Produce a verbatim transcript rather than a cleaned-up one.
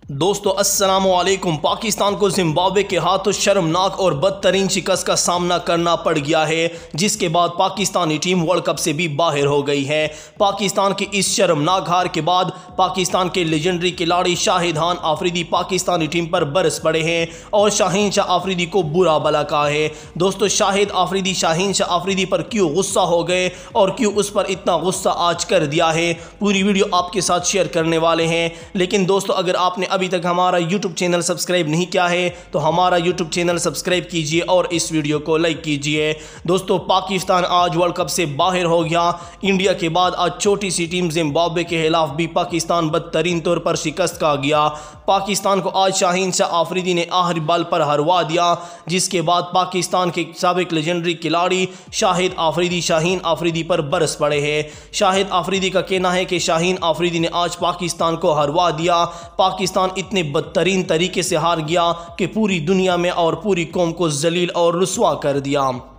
दोस्तों अस्सलाम वालेकुम। पाकिस्तान को जिम्बाब्वे के हाथों शर्मनाक और बदतरीन शिकस्त का सामना करना पड़ गया है, जिसके बाद पाकिस्तानी टीम वर्ल्ड कप से भी बाहर हो गई है। पाकिस्तान की इस शर्मनाक हार के बाद पाकिस्तान के लेजेंडरी खिलाड़ी शाहिद खान आफरीदी पाकिस्तानी टीम पर बरस पड़े हैं और शाहीन शाह आफरीदी को बुरा भला कहा है। दोस्तों शाहिद आफरीदी शाहीन शाह आफरीदी पर क्यों गुस्सा हो गए और क्यों उस पर इतना गुस्सा आज कर दिया है, पूरी वीडियो आपके साथ शेयर करने वाले हैं। लेकिन दोस्तों अगर आपने अभी तक हमारा यूट्यूब चैनल सब्सक्राइब नहीं किया है तो हमारा यूट्यूब चैनल सब्सक्राइब कीजिए और इस वीडियो को लाइक कीजिए। दोस्तों पाकिस्तान आज वर्ल्ड कप से बाहर हो गया। इंडिया के बाद आज छोटी सी टीम जिम्बाब्वे के खिलाफ भी पाकिस्तान बदतरीन तौर पर शिकस्त खा गया। पाकिस्तान को आज शाहीन शाह आफरीदी ने आखिरी बॉल पर हरवा दिया, जिसके बाद पाकिस्तान के साबिक लेजेंडरी खिलाड़ी शाहिद आफरीदी शाहीन आफरीदी पर बरस पड़े हैं। शाहिद आफरीदी का कहना है कि शाहीन आफरीदी ने आज पाकिस्तान को हरवा दिया। पाकिस्तान इतने बदतरीन तरीके से हार गया कि पूरी दुनिया में और पूरी कौम को जलील और रुस्वा कर दिया।